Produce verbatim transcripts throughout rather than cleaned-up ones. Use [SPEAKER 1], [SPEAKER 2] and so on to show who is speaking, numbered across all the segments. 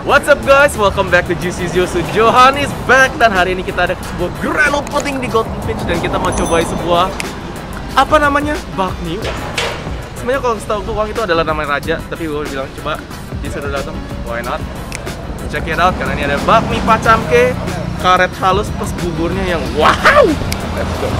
[SPEAKER 1] What's up guys, welcome back to Juicy Josu. Johan is back. Dan hari ini kita ada sebuah grand opening di Golden Finch. Dan kita mau cobain sebuah, apa namanya, bakmi. Sebenarnya kalau setahu gue, Wang itu adalah nama raja. Tapi gue bilang, coba, dia sudah datang, why not? Check it out, karena ini ada bakmi pacamke, karet halus plus buburnya yang wow. Let's go.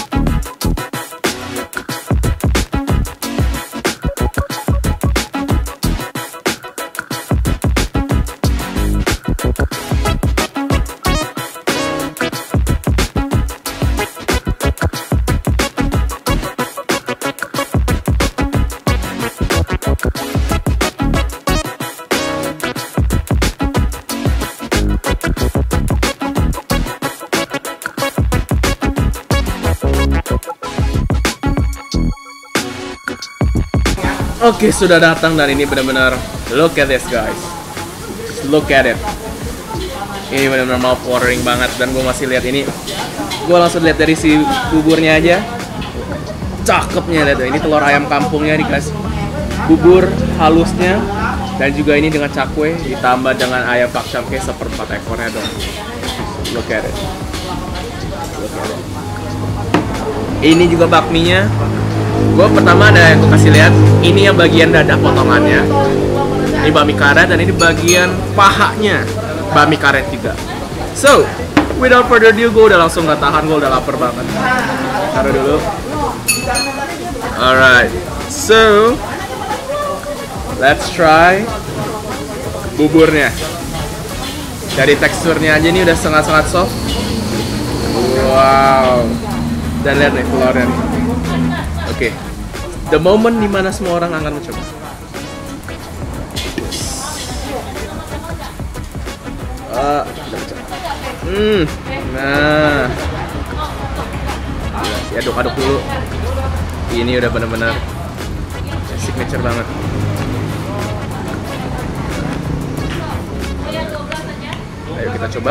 [SPEAKER 1] Oke, sudah datang dan ini benar-benar look at this guys. Just look at it. Ini benar-benar mouth-watering banget dan gue masih lihat ini. Gue langsung lihat dari si buburnya aja. Cakepnya lihat, ini telur ayam kampungnya dikasih bubur halusnya dan juga ini dengan cakwe ditambah dengan ayam pacamke seperempat ekornya dong. Look at it. Look at it. Ini juga bakminya. Gue pertama ada yang gue kasih lihat, ini yang bagian dada potongannya, ini bakmi karet dan ini bagian pahanya bakmi karet juga. So, without further ado, gue udah langsung gak tahan, gue udah lapar banget. Taruh dulu. Alright, so let's try buburnya. Dari teksturnya aja ini udah sangat-sangat soft. Wow. Dan lihat nih telurnya nih. Oke, okay. The moment dimana semua orang akan mencoba. Uh, hmm, nah, diaduk-aduk dulu. Ini udah benar-benar signature banget. Ayo kita coba.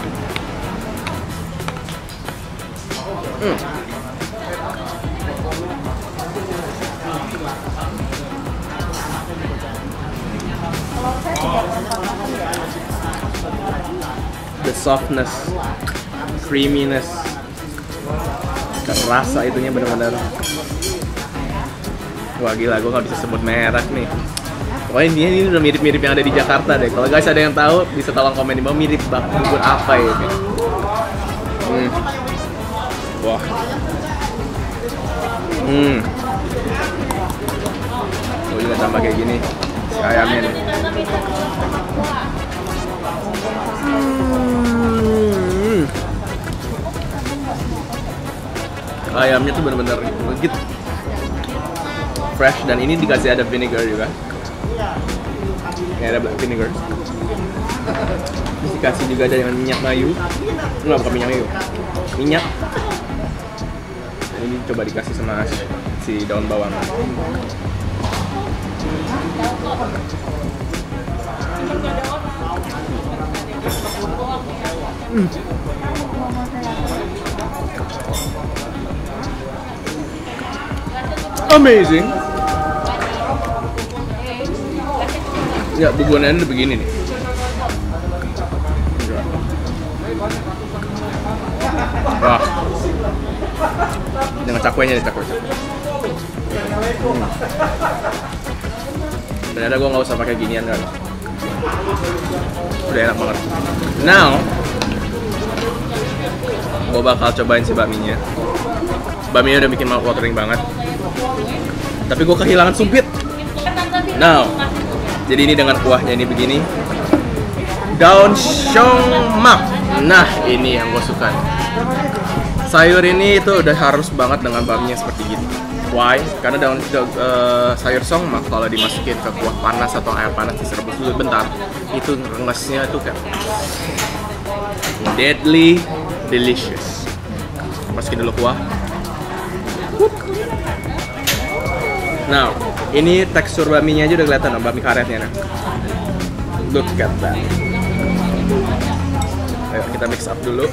[SPEAKER 1] Hmm. The softness, creaminess, dan rasa itunya benar-benar. Wah gila, gue nggak bisa sebut merek nih. Pokoknya ini, ini udah mirip-mirip yang ada di Jakarta deh. Kalau guys ada yang tahu, bisa tolong komen di bawah mirip bak bubur apa ya ini. Hmm. Wah. Hmm. Gue juga tambah kayak gini. Si ayamnya nih. Hmm. Ayamnya tuh benar-benar legit, fresh dan ini dikasih ada vinegar juga. Ini ada vinegar. Terus dikasih juga ada dengan minyak mayu. Enggak, bukan minyak mayu. Minyak. Ini coba dikasih sama si daun bawang. Hmm. Amazing. Ya, buburnya udah begini nih. Wah. Dengan cakwenya nih, cakwe. Hmm. Ternyata gue nggak usah pakai ginian kan. Udah enak banget. Now, gue bakal cobain si bakminya. Bakminya udah bikin mouth-watering banget. Tapi gue kehilangan sumpit. Now, jadi ini dengan kuahnya ini begini. Daun siommak. Nah, ini yang gue suka. Sayur ini itu udah harus banget dengan bakminya seperti gitu. Why? Karena daun uh, sayur songmak kalau dimasukin ke kuah panas atau air panas diserebus dulu bentar, itu rengesnya tuh kayak deadly delicious. Masukin dulu kuah. Nah, ini tekstur bakminya aja udah kelihatan, bakmi karetnya. Nah. Look at that. Ayo kita mix up dulu.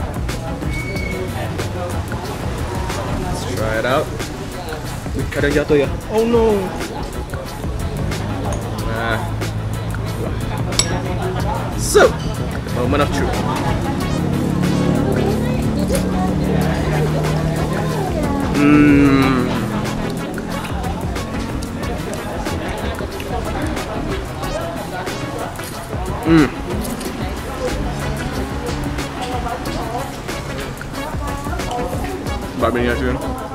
[SPEAKER 1] Let's try it out. Wih, ada yang jatuh ya? Oh no. Nah. Wah. So, moment of truth. Hmm. Hmm. Bakminya sih.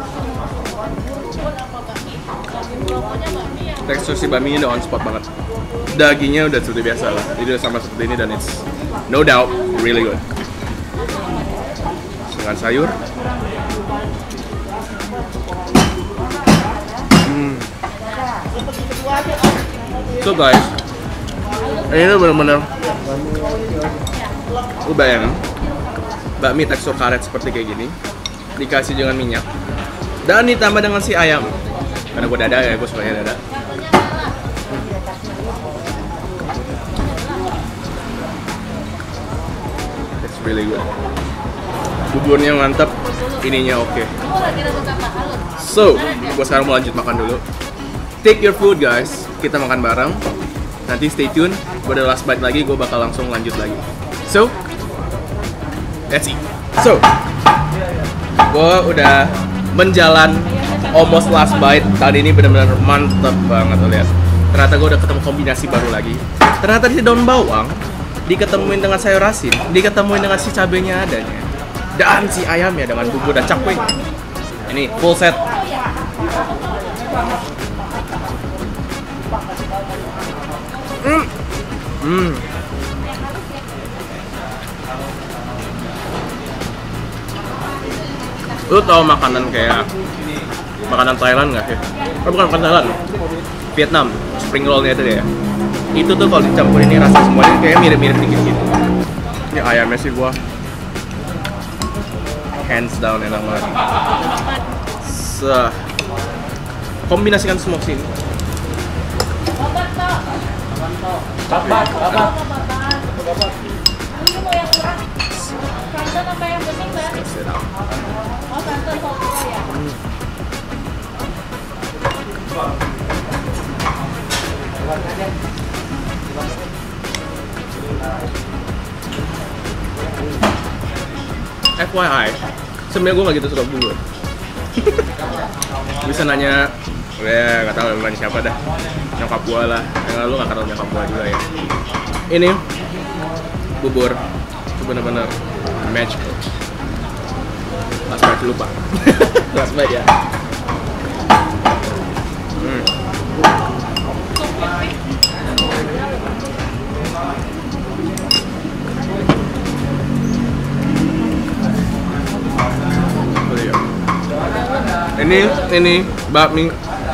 [SPEAKER 1] Tekstur si bakminya udah on spot banget. Dagingnya udah seperti biasa lah. Jadi udah sama seperti ini dan it's no doubt really good. Dengan sayur. Hmm. So guys, ini tuh bener-bener lu bayangin bakmi tekstur karet seperti kayak gini dikasih dengan minyak dan ditambah dengan si ayam karena gue dada ya, gue sukanya dada. It's really good. Buburnya mantap, ininya oke. Okay. So, gue sekarang mau lanjut makan dulu. Take your food guys, kita makan bareng. Nanti stay tune, gue ada last bite lagi, gue bakal langsung lanjut lagi. So, let's eat. So, gue udah menjalan almost last bite. Tadi ini benar-benar mantep banget tuh lihat. Ternyata gue udah ketemu kombinasi baru lagi. Ternyata di daun bawang diketemuin dengan sayur asin, diketemuin dengan si cabenya adanya, dan si ayamnya dengan bumbu dan cakwe. Ini full set. Hmm. Hmm. Lu tau makanan kayak makanan Thailand nggak sih? Oh, bukan makanan Thailand, Vietnam, spring roll-nya itu ya. Itu tuh kalau dicampur ini rasa semuanya kayak mirip-mirip dikit gitu. Ini ayamnya sih gua hands down enak banget. Se kombinasikan semua sini.
[SPEAKER 2] Bapak, bapak.
[SPEAKER 3] Ini mau yang murah. Santan apa yang bening, Mbak? Oh, santan satu ya.
[SPEAKER 1] F Y I, sebenarnya gue gak gitu suka bubur. Bisa nanya, ya gak tau nanya siapa dah, nyokap gue lah. Ya, lu gak kenal nyokap gue juga ya. Ini bubur itu bener-bener magical. Last bite lupa. Last bite ya. Hmm. Ini ini bakmi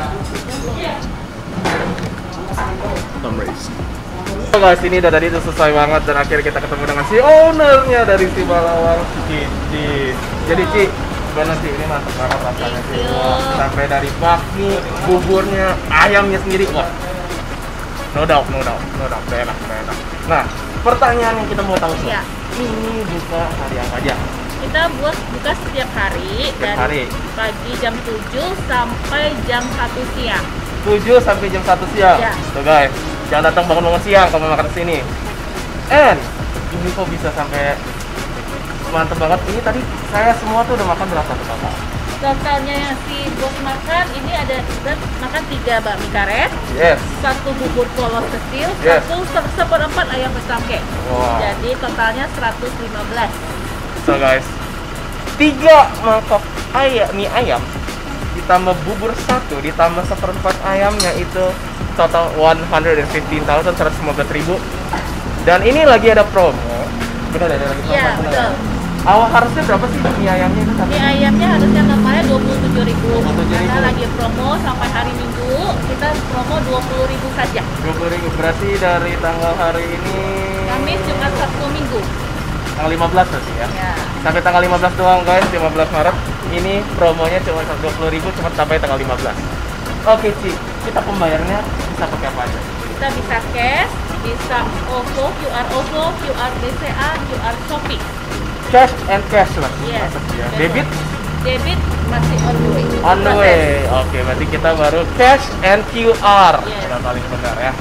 [SPEAKER 1] Tom Race. So guys, ini udah tadi udah selesai banget dan akhirnya kita ketemu dengan si ownernya dari si Balawang, Cici. Jadi Ci, gimana sih ini mantap banget rasanya sih. Wah, sampai dari bakmi, buburnya, ayamnya sendiri, wah. No doubt, no doubt, no doubt, enak, enak. Nah, pertanyaan yang kita mau tahu sih,
[SPEAKER 3] ya.
[SPEAKER 1] Ini buka hari apa aja?
[SPEAKER 3] Kita buat buka setiap hari
[SPEAKER 1] Setiap
[SPEAKER 3] dari
[SPEAKER 1] hari.
[SPEAKER 3] pagi jam tujuh sampai jam satu siang.
[SPEAKER 1] tujuh sampai jam satu siang.
[SPEAKER 3] Ya.
[SPEAKER 1] Tuh guys, jangan datang bangun-bangun siang kalau mau makan di sini. And ini kok bisa sampai mantep banget. Ini tadi saya semua tuh udah makan berapa tuh Kakak?
[SPEAKER 3] Totalnya yang si bos makan ini ada kita makan tiga bakmi karet,
[SPEAKER 1] Yes.
[SPEAKER 3] satu bubur polos kecil,
[SPEAKER 1] Yes.
[SPEAKER 3] satu se- seperempat ayam becangke.
[SPEAKER 1] Wow.
[SPEAKER 3] Jadi totalnya seratus lima belas.
[SPEAKER 1] So guys, tiga mangkok ayam mie ayam ditambah bubur satu ditambah seperempat ayamnya itu total one hundred fifteen thousand, seratus lima belas ribu. Dan ini lagi ada promo. Benar ada lagi promo.
[SPEAKER 3] Iya,
[SPEAKER 1] benar.
[SPEAKER 3] betul.
[SPEAKER 1] Awal harusnya berapa sih mie ayamnya itu?
[SPEAKER 3] Mie ayamnya harusnya normalnya dua puluh tujuh ribu.
[SPEAKER 1] dua puluh tujuh ribu.
[SPEAKER 3] Karena lagi promo sampai hari Minggu, kita promo dua puluh ribu saja.
[SPEAKER 1] dua puluh ribu berarti dari tanggal hari ini
[SPEAKER 3] Kamis, Jumat, Sabtu, Minggu.
[SPEAKER 1] tanggal lima belas berarti ya.
[SPEAKER 3] Ya.
[SPEAKER 1] Sampai tanggal lima belas doang guys, lima belas Maret. Ini promonya cuma dua puluh ribu cuma sampai tanggal lima belas. Oke Ci, kita pembayarannya bisa pakai apa aja?
[SPEAKER 3] Kita bisa cash, bisa OVO, Q R OVO, Q R B C A, Q R Shopee.
[SPEAKER 1] Cash and cashless.
[SPEAKER 3] Yes.
[SPEAKER 1] Masuk ya.
[SPEAKER 3] Betul.
[SPEAKER 1] Debit
[SPEAKER 3] Debit masih on the way.
[SPEAKER 1] on the
[SPEAKER 3] Proses.
[SPEAKER 1] way. Oke, berarti kita baru cash and Q R.
[SPEAKER 3] Yes.
[SPEAKER 1] Udah paling benar ya.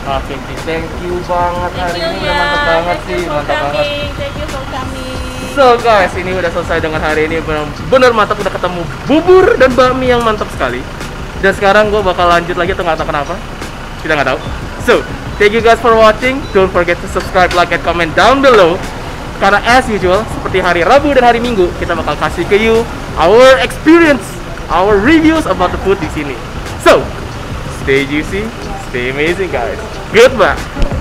[SPEAKER 2] Oke, Ci. Thank you banget
[SPEAKER 3] Thank
[SPEAKER 2] hari
[SPEAKER 3] you
[SPEAKER 2] ini.
[SPEAKER 3] ya.
[SPEAKER 2] Udah mantap banget
[SPEAKER 3] Thank
[SPEAKER 2] sih,
[SPEAKER 3] you for
[SPEAKER 2] mantap banget.
[SPEAKER 3] coming. Thank you for coming.
[SPEAKER 1] So guys, ini udah selesai dengan hari ini. Bener mantap, udah ketemu bubur dan bakmi yang mantap sekali. Dan sekarang gue bakal lanjut lagi atau nggak tahu kenapa. Kita nggak tahu. So, thank you guys for watching. Don't forget to subscribe, like, and comment down below. Karena as usual, seperti hari Rabu dan hari Minggu, kita bakal kasih ke you our experience, our reviews about the food di sini. So, stay juicy, stay amazing guys. Goodbye.